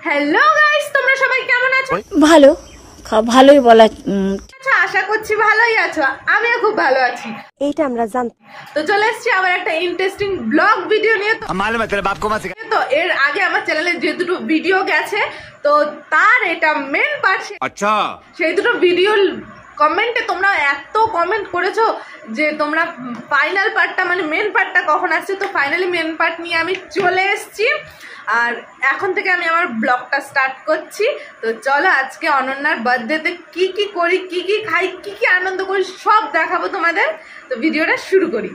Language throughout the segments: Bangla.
হ্যালো গাইস, তোমরা সবাই কেমন আছো? ভালো, ভালোই বলা। আচ্ছা, আশা করছি ভালোই আছো। আমিও খুব ভালো আছি, এইটা আমরা জানতাম। তো চলে এসেছি আবার একটা ইন্টারেস্টিং ব্লগ ভিডিও নিয়ে। তো এর আগে আমার চ্যানেলে যে দুটো ভিডিও গেছে, তো তার এটা মেন পার্ট। আচ্ছা, সেই দুটো ভিডিও কমেন্টে তোমরা এত কমেন্ট করেছো যে তোমরা ফাইনাল পার্টটা মানে মেন পার্টটা কখন আসছে। তো ফাইনালি মেন পার্ট নিয়ে আমি চলে এসেছি, আর এখন থেকে আমি আমার ব্লগটা স্টার্ট করছি। তো চলো, আজকে অনন্যার বার্থডেতে কি কি করি, কি কি খাই, কি কি আনন্দ করি সব দেখাবো তোমাদের। তো ভিডিওটা শুরু করি।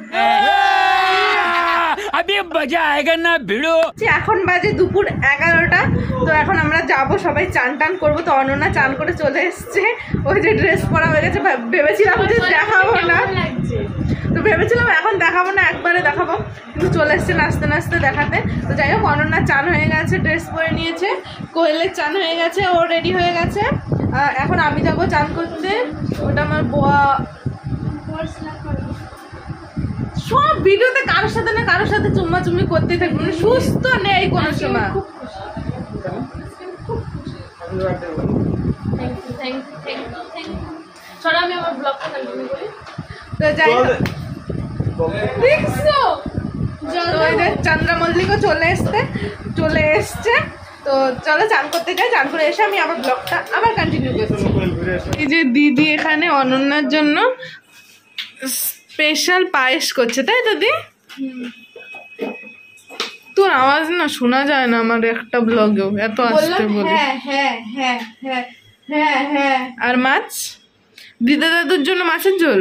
এখন বাজে দুপুর 11টা। তো এখন আমরা যাব, সবাই চান টান করবো। তো অনন্যা চান করে চলে এসছে, ওই যে ড্রেস পরা হয়ে গেছে। ভেবেছিলাম যে দেখাবো না, তো ভেবেছিলাম এখন দেখাবো না, একবারে দেখাবো, কিন্তু চলে এসছে নাচতে নাচতে দেখাতে। তো যাই হোক, অনন্যা চান হয়ে গেছে, ড্রেস পরে নিয়েছে, কোয়েলের চান হয়ে গেছে, ও রেডি হয়ে গেছে। এখন আমি যাবো চান করতে। ওটা আমার সব ভিডিওতে কারোর সাথে না কারোর সাথে চুম্মা চুম্মি করতেই থাকবে, মানে সুস্থ নেই কোনো সময়। চন্দ্রমল্লিকও চলে এসছে। তো চলো চান করতে যাই, চান করে এসে আমি আবার ব্লগটা আবার কন্টিনিউ করছি। এই যে দিদি এখানে অনন্যার জন্য স্পেশাল পায়েস করছে, তাই তো দি? তোর আওয়াজ না শোনা যায় না আমার একটা ব্লগেও, এত আসতে বলি। আর মাছ দিদা দাদুর জন্য মাছের ঝোল।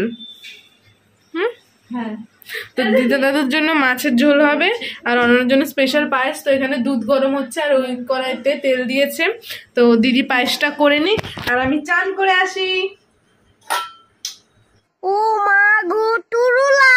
তো দিদা দাদুর জন্য মাছের ঝোল হবে, আর অন্যের জন্য স্পেশাল পায়েস। তো এখানে দুধ গরম হচ্ছে, আর ওই কড়াইতে তেল দিয়েছে। তো দিদি পায়েসটা করে নি, আর আমি চান করে আসি। ও মা গো টুরুলা,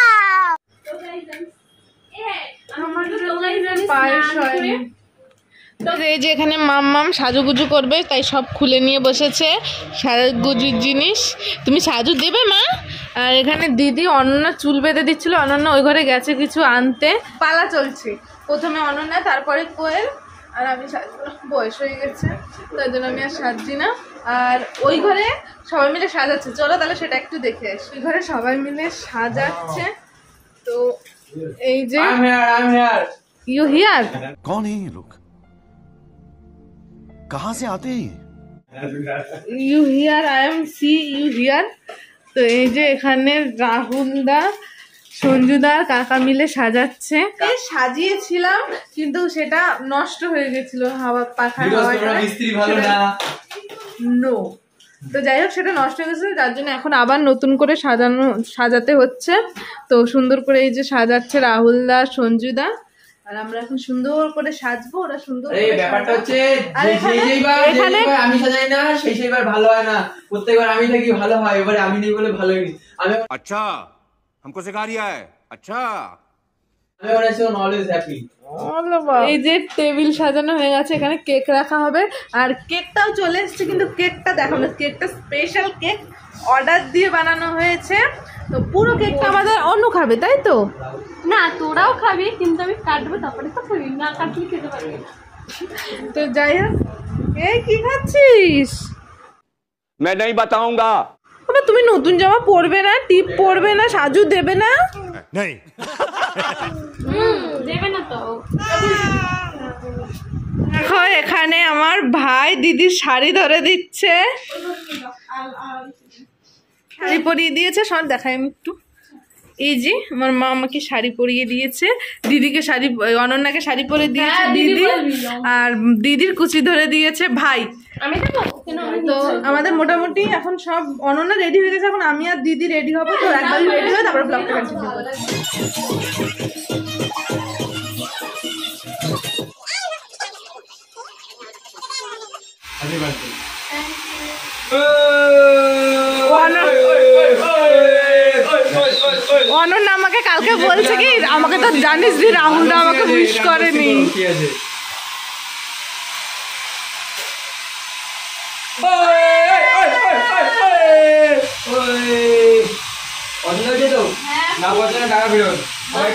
পায়েস হয়নি। এই যে এখানে মাম্মাম সাজুগুজু করবে, তাই সব খুলে নিয়ে বসেছে সাজুগুজুর জিনিস। তুমি সাজু দেবে মা? আর এখানে দিদি অনন্যা চুল বেঁধে দিচ্ছিল, অনন্যা ওই ঘরে গেছে কিছু আনতে। পালা চলছে, প্রথমে অনন্যা, তারপরে কোয়েল, আর আমি সাজবো। বয়স হয়ে গেছে, তাই জন্য আমি আর সাজছি না। আর ওই ঘরে সবাই মিলে সাজাচ্ছে, চলো তাহলে সেটা একটু দেখে আসি। ওই ঘরে সবাই মিলে সাজাচ্ছে। তো এই যে ইউ হিয়ার, कौन है ये लोग, कहाँ से आते हैं? You here, I am see you here. তো এই যে এখানে রাহুলদা, সঞ্জুদা, কাকা মিলে সাজাচ্ছে। সাজিয়েছিলাম কিন্তু সেটা নষ্ট হয়ে গেছিল হাওয়া, পাখার নো। তো যাই হোক, সেটা নষ্ট হয়ে গেছে, যার জন্য এখন আবার নতুন করে সাজাতে হচ্ছে। তো সুন্দর করে এই যে সাজাচ্ছে রাহুলদা, সঞ্জুদা, আর আমরা এখন সুন্দর করে সাজবো। ওরা সুন্দর ব্যাপারটা হচ্ছে আমি সাজাই না সেইবার ভালো হয় না, প্রত্যেকবার আমি থাকি ভালো হয়, এবারে আমি নেই বলে ভালো হয়নি। আমি अच्छा हमको सिखा रिया है। अच्छा অলওয়েজ হ্যাপি। এই যে টেবিল সাজানো হয়ে গেছে, এখানে কেক রাখা হবে, আর কেকটাও চলে এসছে, কিন্তু কেকটা দেখাবো না। কেকটা স্পেশাল কেক অর্ডার দিয়ে বানানো হয়েছে। তো পুরো কেকটা আমাদের অনু খাবে, তাই তো? না, তোরাও খাবি, কিন্তু আমি কাটবো, তারপরে তো খাবি না, কাটলে খেতে পারবি না। তো যাই হোক, এই কি খাচ্ছিস? मैं नहीं बताऊंगा। তুমি নতুন জামা পরবে না, টিপ পরবে না, সাজু দেবে না? नहीं দেবে না তো। এখানে আমার ভাই দিদির শাড়ি ধরে দিচ্ছে, শাড়ি পরিয়ে দিয়েছে। সব দেখাই আমি একটু। এই যে আমার মা আমাকে শাড়ি পরিয়ে দিয়েছে, দিদিকে শাড়ি, অনন্যাকে শাড়ি পরে দিয়েছে দিদি, আর দিদির কুচি ধরে দিয়েছে ভাই। তো আমাদের মোটামুটি এখন সব অনন্যা রেডি হয়ে গেছে, এখন আমি আর দিদি রেডি হবো। তো একবারই রেডি হয়ে তারপরে ব্লগটা কন্টিনিউ করব। অনন্যা আমাকে কালকে বলছে কি, আমাকে তো জানিস দি রাহুলদা আমাকে উইশ করেনি।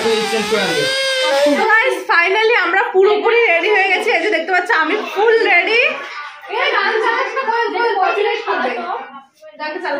ফাইনালি আমরা পুরোপুরি রেডি হয়ে গেছি। এই যে দেখতে পাচ্ছ, আমি ফুল রেডি,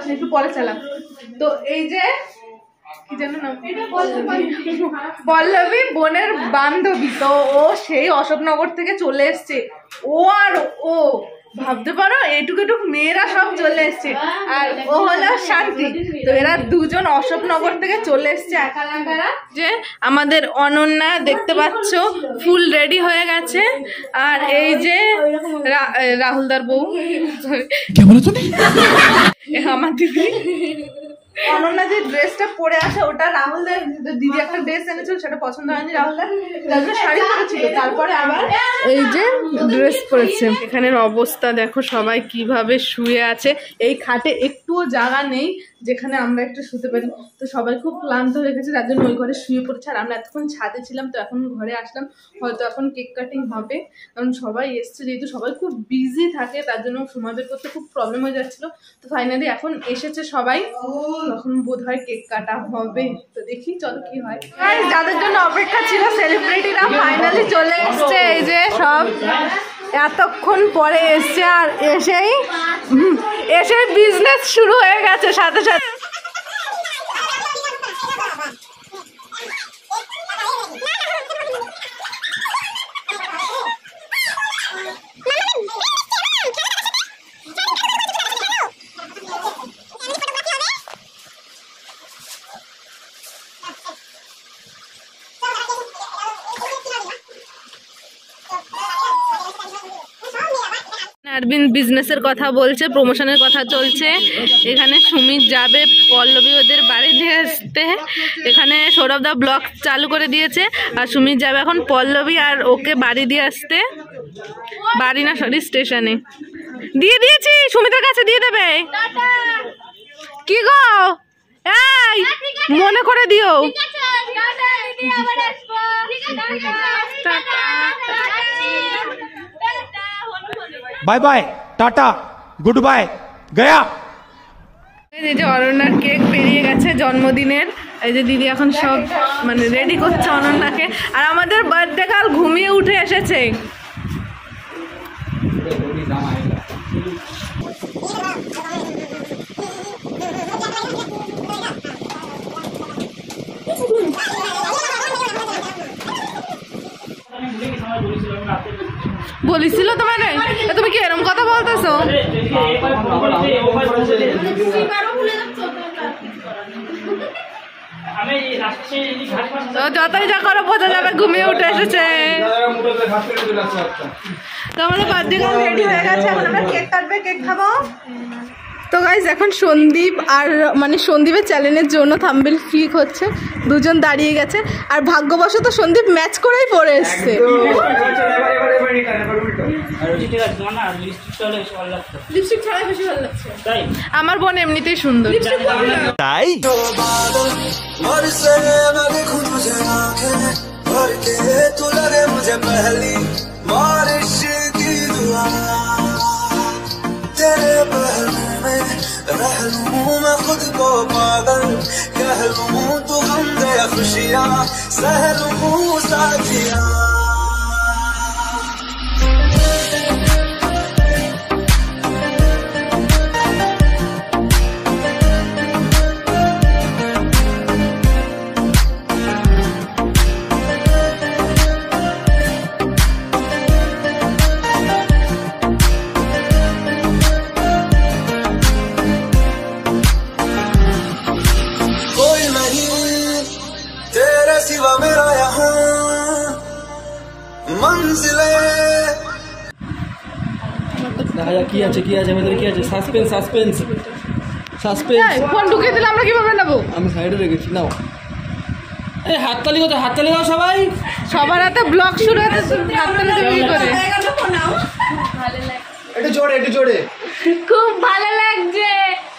না, একটু পরে চালাম। তো এই যে কি জানো না, পল্লবী বোনের বান্ধবী, তো ও সেই অশোকনগর থেকে চলে এসছে। ও আর ও ভাবতে পারো এইটুকু মেয়েরা সব চলে এসছে, আর ও হলো শান্তি। তো এরা দুজন অশোকনগর থেকে চলে এসছে একা একা। যে আমাদের অনন্যা দেখতে পাচ্ছ ফুল রেডি হয়ে গেছে, আর এই যে রাহুলদার বউ, আমার দিদি অনন্যা যে ড্রেসটা পরে আসে ওটা রাহুলদার দিদি একটা ড্রেস এনেছিল, সেটা পছন্দ হয়নি রাহুলদার, তার জন্য শাড়ি পরেছিল, তারপরে আবার এই যে ড্রেস পরেছে। এখানের অবস্থা দেখো, সবাই কিভাবে শুয়ে আছে। এই খাটে একটুও জায়গা নেই যেখানে আমরা একটু শুতে পারি। তো সবাই খুব ক্লান্ত হয়ে গেছে, তার জন্য ওই ঘরে শুয়ে পড়েছে। আর আমরা এতক্ষণ ছাদে ছিলাম, তো এখন ঘরে আসলাম। হয়তো এখন কেক কাটিং হবে, কারণ সবাই এসছে, যেহেতু সবাই খুব বিজি থাকে তার জন্য সময় বের করতে খুব প্রবলেম হয়ে যাচ্ছিল। তো ফাইনালি এখন এসেছে সবাই, তখন বোধ হয় কেক কাটা হবে। তো দেখি চলো কি হয়। যাদের জন্য অপেক্ষা ছিল সেলিব্রিটিরা ফাইনালি চলে এসছে। এই যে সব এতক্ষণ পরে এসছে, আর এসেই বিজনেস শুরু হয়ে গেছে সাথে সাথে। আরবিন বিজনেসের কথা বলছে, প্রমোশনের কথা চলছে। এখানে সুমিত যাবে পল্লবী ওদের বাড়ি দিয়ে আসতে। এখানে সৌরভ দা ব্লগ চালু করে দিয়েছে, আর সুমিত যাবে এখন পল্লবী আর ওকে বাড়ি দিয়ে আসতে। বাড়ি না, সরি, স্টেশনে দিয়ে দিয়েছি, সুমিতের কাছে দিয়ে দেবে। কি গো, এই মনে করে দিও। Bye bye tata good bye गया। এই যে অনন্যার কেক পেরিয়ে গেছে জন্মদিনের। এই যে দিদি এখন সব মানে রেডি করছে অনন্যাকে, আর আমাদের বার্থডে কাল ঘুমিয়ে উঠে এসেছে। বলেছিল তোমার, তুমি কি এরকম কথা বলতেছো? যতই যা করো বোঝা যাবে ঘুমিয়ে উঠে এসেছে। তো আমাদের বার্থডে গার্ল রেডি হয়ে গেছে, এখন আমরা কেক কাটবে, কেক খাবো। তো গাইজ এখন সন্দীপ আর মানে সন্দীপের চ্যানেলের জন্য থাম্বনেল ক্লিক হচ্ছে, দুজন দাঁড়িয়ে গেছে। আর ভাগ্যবশত সন্দীপ ম্যাচ করেই পরে এসছে। আমার বোন এমনিতেই সুন্দর। তাই रह लूं मैं खुद को पागल, कह लूं तू गम दे खुशियां, सह लूं साथिया। কি আছে কি আছে আমাদের, কি আছে? Suspense suspense suspense. ফোন ঢুকিয়ে দিলে আমরা কিভাবে নেবো? আমি সাইডে রেখেছি, নাও। এই হাততালি করতে, হাততালি দাও সবাই। সবার হাতে ব্লগ শুরু হতে হাততালি দেবে কি করে? একটু জোরে, একটু জোরে। খুব ভালো লাগছে।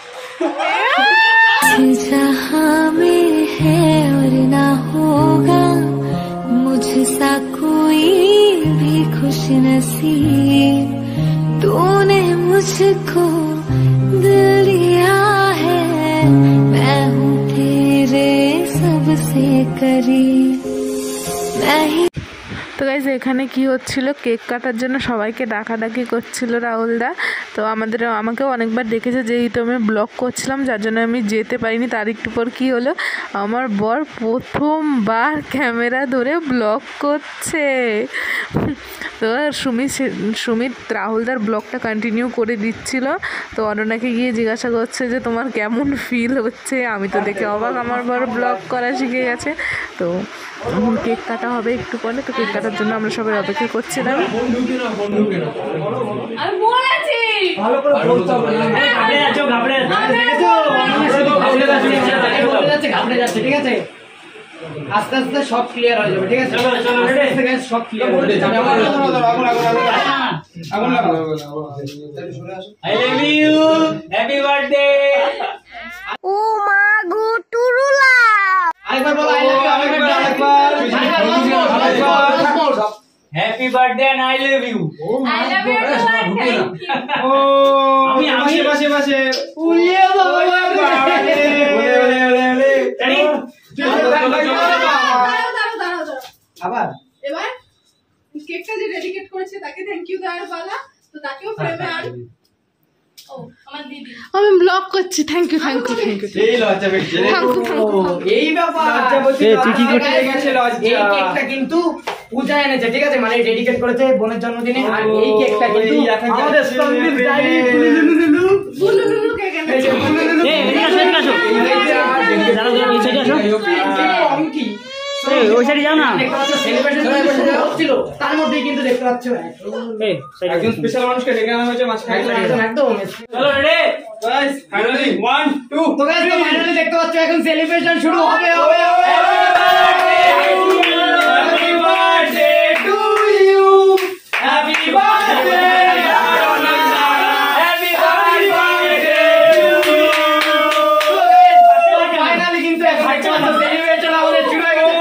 जहाँ में है और ना होगा मुझसा कोई भी खुश नसीब, तूने मुझको दिल दिया है, मैं हूँ तेरे सबसे करीब। मैं ही তো গাইজ এখানে কি হচ্ছিল, কেক কাটার জন্য সবাইকে ডাকাডাকি করছিল রাহুলদা। তো আমাকেও অনেকবার ডেকেছে, যেহেতু আমি ব্লগ করছিলাম যার জন্য আমি যেতে পারিনি। তার একটু পর কী হলো, আমার বর প্রথমবার ক্যামেরা ধরে ব্লগ করছে। তো সুমিত রাহুলদার ব্লগটা কন্টিনিউ করে দিচ্ছিল। তো অননাকে গিয়ে জিজ্ঞাসা করছে যে তোমার কেমন ফিল হচ্ছে। আমি তো দেখে অবাক, আমার বর ব্লগ করা শিখে গেছে। তো এখন কেক কাটা হবে একটু পরে। তো কেক কাটার জন্য আমরা সবাই অপেক্ষা করছিলাম। আমি বলেছি ঠিক আছে, আস্তে আস্তে সব ক্লিয়ার হয়ে যাবে। ঠিক আছে, সব ক্লিয়ার হয়ে যাবে। I love you, happy birthday. ও মা গো টুরুলা। আরেকবার বলো আই লাভ ইউ, আরেকবার happy birthday and I love you. I love you ও আমি পাশে উলিয়ে বাবা আবার এবার কেকটা যে ডেডিকেট করেছে তাকে থ্যাংক ইউ দেওয়ার পালা। তো তাকেও ফ্রেমে আন। ও আমার দিদি আমি ব্লগ করছি। থ্যাংক ইউ এই লজ্জা পেয়েছে। এই ব্যাপার তুই কি করতে গেছে লজ্জা। এই কেকটা কিন্তু পূজা এনেছে, ঠিক আছে, মানে ডেডিকেট করেছে বোনের জন্মদিনে। আর এই কেকটা কিন্তু আমাদের সন্দীপ ডাইরি বুলুলুলু কেক এনেছে। তার মধ্যেই কিন্তু দেখতে পাচ্ছ একজন স্পেশাল মানুষকে ডেকে আনা হয়েছে মাঝখানে। একদম চলো রেডি গাইস, ফাইনালি 1 2 তো গাইস তো ফাইনালি দেখতে পাচ্ছ এখন সেলিব্রেশন শুরু হবে। Happy birthday to you, happy birthday, happy birthday to you. Finally কিন্তু এখন সেলিব্রেশন আমাদের শুরু হয়ে গেছে।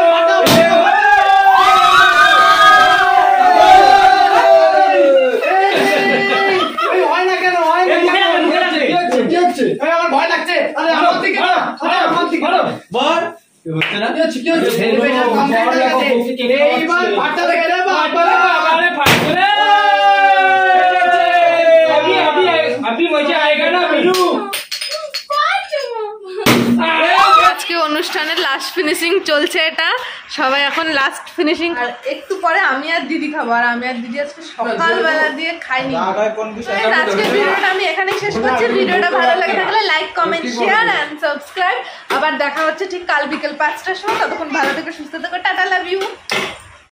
ভয় লাগছে। আরে আমার দিকে না, আরে আমার দিকে না। বল হচ্ছে না, কি হচ্ছে সেলিব্রেশন কমপ্লিট হয়ে গেছে। এইবার ফাটা দেখে রে বাবা, আরে ফাটছে রে। अभी मजा आएगा ना बिलू। আজকে অনুষ্ঠানের লাস্ট ফিনিশিং চলছে, এটা সবাই এখন লাস্ট ফিনিশিং। আর একটু পরে আমি আর দিদি খাবো। আর আমি আর দিদি আজকে সকালবেলা দিয়ে খাইনি। আজকে ভিডিওটা আমি এখানেই শেষ করছি। ভিডিওটা ভালো লাগে থাকলে like comment share and subscribe. আবার দেখা হচ্ছে ঠিক কাল বিকেল 5টার সময়। ততক্ষণ ভালো থেকে সুস্থ থেকো। Tata, love you.